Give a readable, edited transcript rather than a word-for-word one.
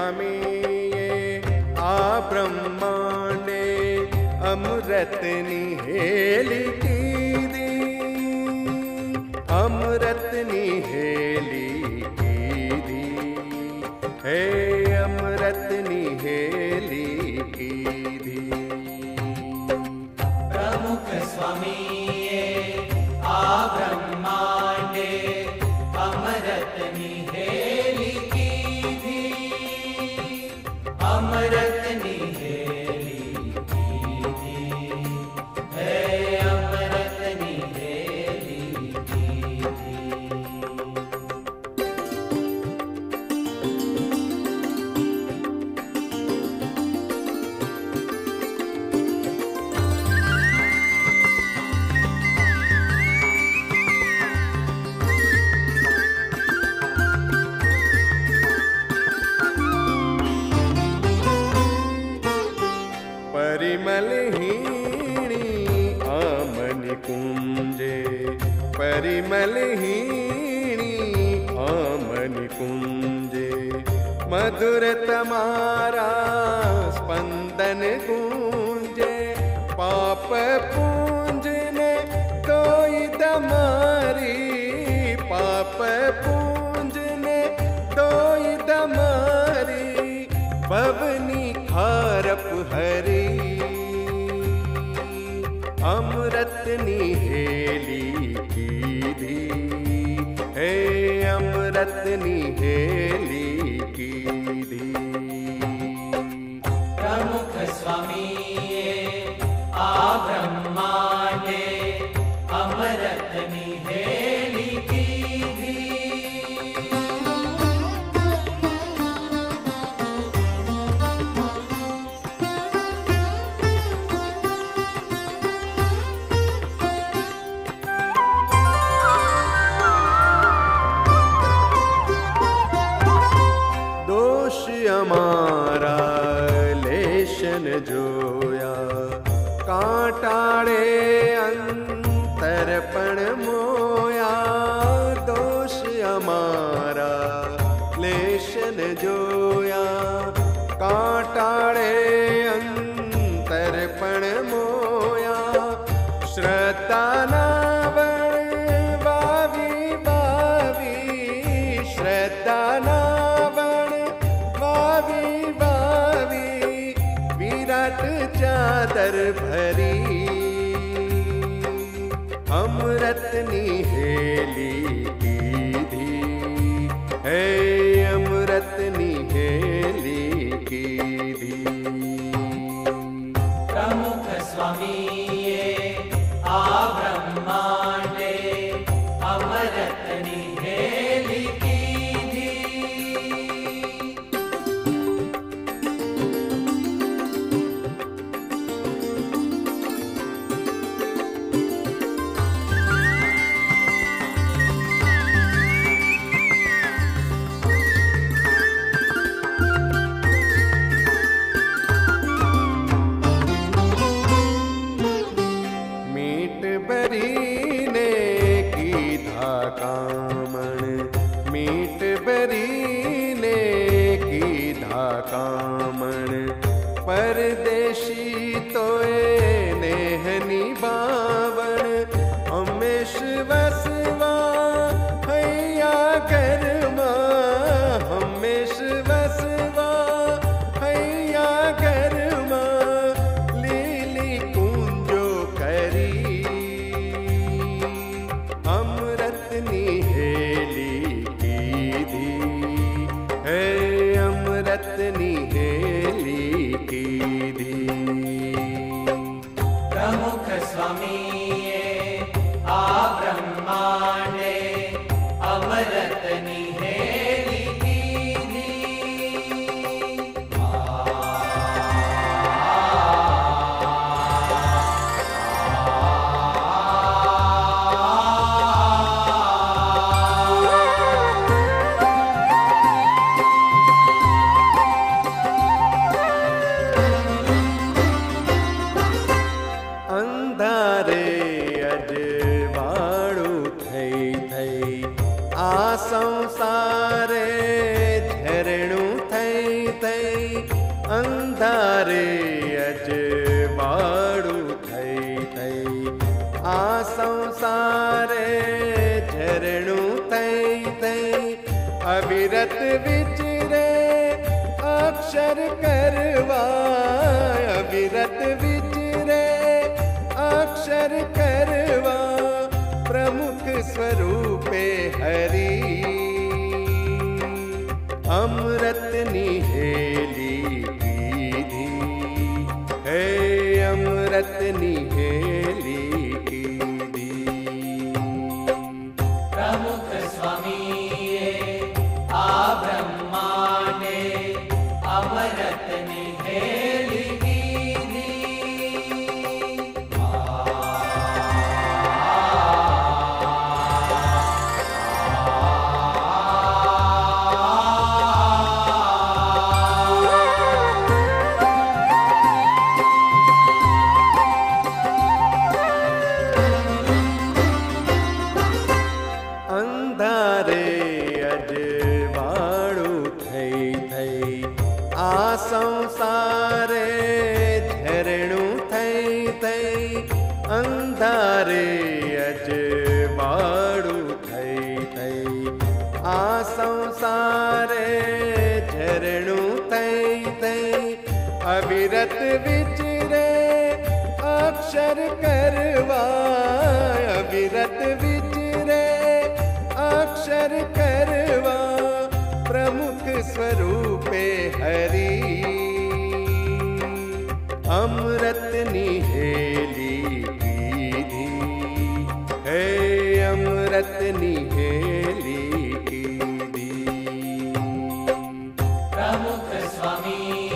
स्वामी ये आ ब्रह्मांडे अमृत निहेली कीधी, अमृत निहेली कीधी, हे अमृत निहेली कीधी। प्रमुख स्वामी ये आ ब्रह्मांडे अमृत निहेली कीधी, अमृत निहेली कीधी, हे अमृत निहेली कीधी। परिमलहीणी आमनि कुंजे, परिमलहीणी आमनि कुंजे, मधुर तमारा स्पंदन गूंजे, पाप पूंजने कोई दमारी, पाप पूंजने कोई दमारी, पवनी खारप हरी, अमृत निहेली कीधी, हे अमृत निहेली कीधी। प्रमुख स्वामी ये आ ब्रह्मांडे अमृत निहेली कीधी। हमारा लेशन जोया, कांटाड़े अंतरपण मोया, दोष हमारा लेशन जोया, कांटाड़े अंतरपण मोया, श्रद्धा नावण वावी वावी, श्रद्धा चादर भरी, अमृत निहेली कीधी, हे अमृत निहेली कीधी। प्रमुख स्वामी ये आ ब्रह्मांडे अमृत निहेली कीधी। बरीने कीधा कामण, मीट बरीने कीधा कामण, परदेशी तोए नेहनी बावण, हमेश वसवा हैया गरमा, हमेश वसवा हैया गरमा, लीली कुंजो करी, अमृत निहेली कीधी, हे अमृत निहेली थई अंधारे अजवाड़ू थई थई आ संसारे झरणू थई थई अविरत विचरे अक्षर करवा अविरत विचरे अक्षर करवा प्रमुख स्वरूपे हरि अमृत निहेली पीधी हे अमृत निहेली पीधी प्रमुख स्वामी आ ब्रह्मांडे अमृत निहेली कीधी अंधारे अजवाड़ू थई थई आ संसारे झरणू थई थई अंधारे अजवाड़ू थई थई आ संसारे झरणू थई थई अविरत विचरे अक्षर करवा अविरत विचरे अक्षर करवा प्रमुख स्वरूपे हरि अमृत निहेली पीधी हे अमृत निहेली पीधी प्रमुख स्वामी